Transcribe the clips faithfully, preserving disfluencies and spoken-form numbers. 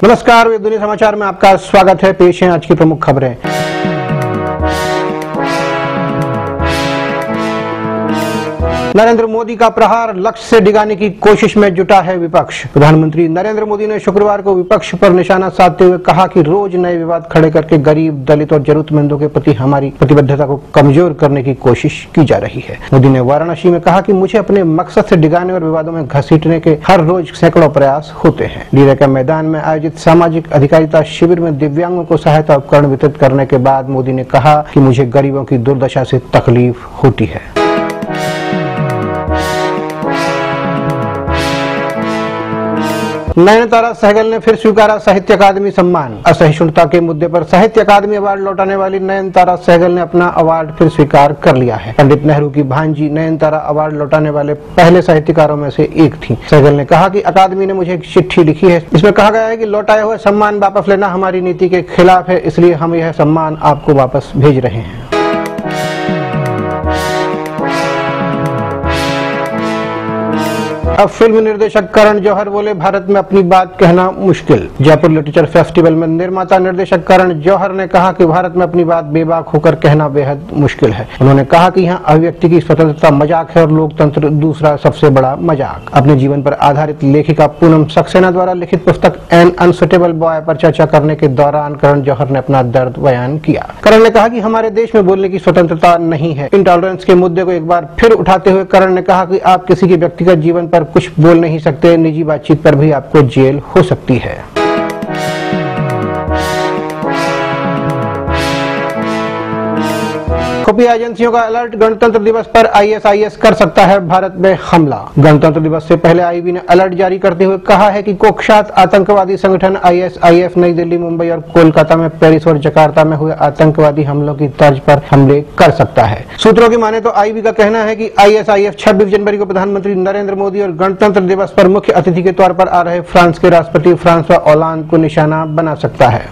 नमस्कार, वेब दुनिया समाचार में आपका स्वागत है। पेश है आज की प्रमुख खबरें। नरेंद्र मोदी का प्रहार, लक्ष्य से डिगाने की कोशिश में जुटा है विपक्ष। प्रधानमंत्री नरेंद्र मोदी ने शुक्रवार को विपक्ष पर निशाना साधते हुए कहा कि रोज नए विवाद खड़े करके गरीब, दलित और जरूरतमंदों के प्रति हमारी प्रतिबद्धता को कमजोर करने की कोशिश की जा रही है। मोदी ने वाराणसी में कहा कि मुझे अपने मकसद से डिगाने और विवादों में घसीटने के हर रोज सैकड़ों प्रयास होते हैं। लीला के मैदान में आयोजित सामाजिक अधिकारिता शिविर में दिव्यांगों को सहायता उपकरण वितरित करने के बाद मोदी ने कहा कि मुझे गरीबों की दुर्दशा से तकलीफ होती है। नयनतारा सहगल ने फिर स्वीकारा साहित्य अकादमी सम्मान। असहिष्णुता के मुद्दे पर साहित्य अकादमी अवार्ड लौटाने वाली नयनतारा सहगल ने अपना अवार्ड फिर स्वीकार कर लिया है। पंडित नेहरू की भांजी नयनतारा अवार्ड लौटाने वाले पहले साहित्यकारों में से एक थी। सहगल ने कहा कि अकादमी ने मुझे एक चिट्ठी लिखी है, इसमें कहा गया है कि लौटाए हुए सम्मान वापस लेना हमारी नीति के खिलाफ है, इसलिए हम यह सम्मान आपको वापस भेज रहे हैं। अब फिल्म निर्देशक करण जौहर बोले, भारत में अपनी बात कहना मुश्किल। जयपुर लिटरेचर फेस्टिवल में निर्माता निर्देशक करण जौहर ने कहा कि भारत में अपनी बात बेबाक होकर कहना बेहद मुश्किल है। उन्होंने कहा कि यहाँ अभिव्यक्ति की स्वतंत्रता मजाक है और लोकतंत्र दूसरा सबसे बड़ा मजाक। अपने जीवन पर आधारित लेखिका पूनम सक्सेना द्वारा लिखित पुस्तक एन अनसुटेबल बॉय पर चर्चा करने के दौरान करण जौहर ने अपना दर्द बयान किया। करण ने कहा कि हमारे देश में बोलने की स्वतंत्रता नहीं है। इंटॉलरेंस के मुद्दे को एक बार फिर उठाते हुए करण ने कहा कि आप किसी के व्यक्तिगत जीवन पर कुछ बोल नहीं सकते, निजी बातचीत पर भी आपको जेल हो सकती है। खुफिया एजेंसियों का अलर्ट, गणतंत्र दिवस पर आईएसआईएस कर सकता है भारत में हमला। गणतंत्र दिवस से पहले आईबी ने अलर्ट जारी करते हुए कहा है कि कुख्यात आतंकवादी संगठन आईएसआईएस नई दिल्ली, मुंबई और कोलकाता में, पेरिस और जकार्ता में हुए आतंकवादी हमलों की तर्ज पर हमले कर सकता है। सूत्रों की माने तो आईबी का कहना है कि आईएसआईएस छब्बीस जनवरी को प्रधानमंत्री नरेंद्र मोदी और गणतंत्र दिवस पर मुख्य अतिथि के तौर पर आ रहे फ्रांस के राष्ट्रपति फ्रांसवा ओलांद को निशाना बना सकता है।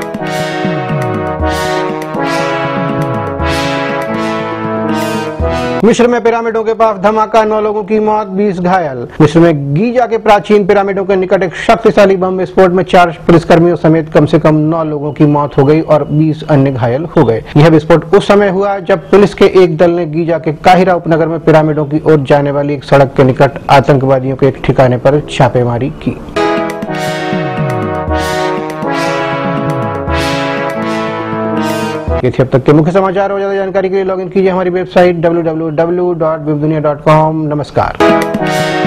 मिस्र में पिरामिडों के पास धमाका, नौ लोगों की मौत, बीस घायल। मिस्र में गीजा के प्राचीन पिरामिडों के निकट एक शक्तिशाली बम विस्फोट में चार पुलिसकर्मियों समेत कम से कम नौ लोगों की मौत हो गई और बीस अन्य घायल हो गए। यह विस्फोट उस समय हुआ जब पुलिस के एक दल ने गीजा के काहिरा उपनगर में पिरामिडों की ओर जाने वाली एक सड़क के निकट आतंकवादियों के एक ठिकाने पर छापेमारी की। ये थे अब तक के मुख्य समाचार। और ज्यादा जानकारी के लिए लॉगिन कीजिए हमारी website W W W dot Webdunia dot com. नमस्कार।